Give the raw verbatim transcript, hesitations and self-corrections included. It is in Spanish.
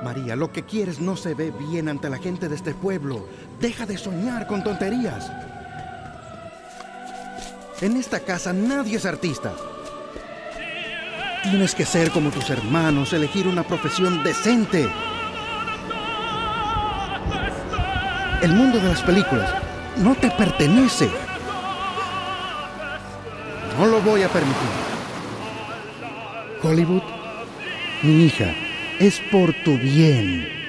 María, lo que quieres no se ve bien ante la gente de este pueblo. Deja de soñar con tonterías. En esta casa nadie es artista. Tienes que ser como tus hermanos, elegir una profesión decente. El mundo de las películas no te pertenece. No lo voy a permitir. Hollywood, mi hija, es por tu bien.